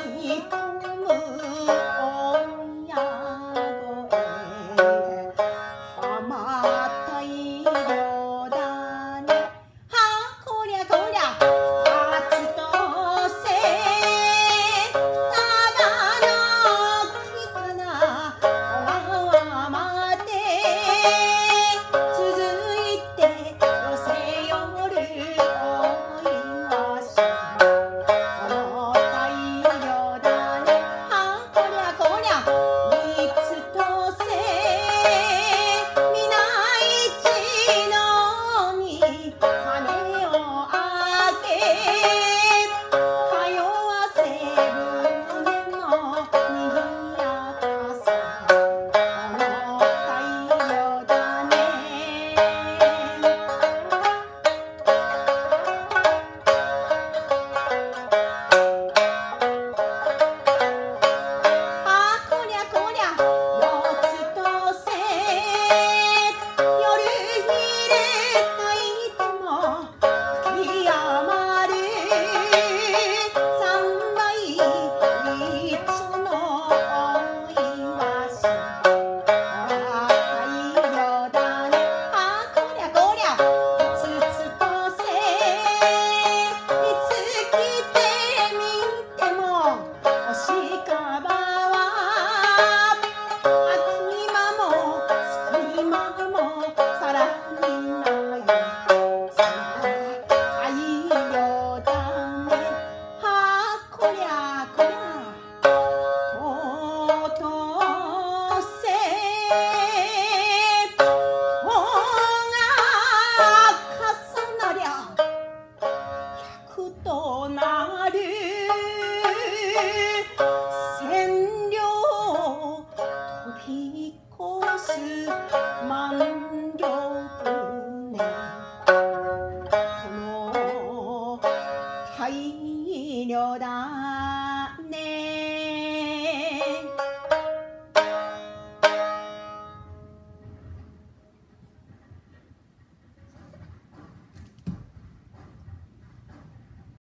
い込む親声浜太陽だねはこりゃこりゃ初とせたばの木かな小川まで続いて寄せよるお岩しこの太陽だねはこりゃこりゃ三つとせ皆一のに羽をあげ通わせ船のにぎやかさこの太陽だねあこりゃこりゃ四つとせ夜昼書いても秋余る三倍一のお岩し太陽だねあこりゃこりゃ五つとせいつ来てみても星かばは秋間も月間もさらにない太陽だねはこりゃこりゃとうとうせとが重なりゃ百となる千両飛び越す万両船この太陽だね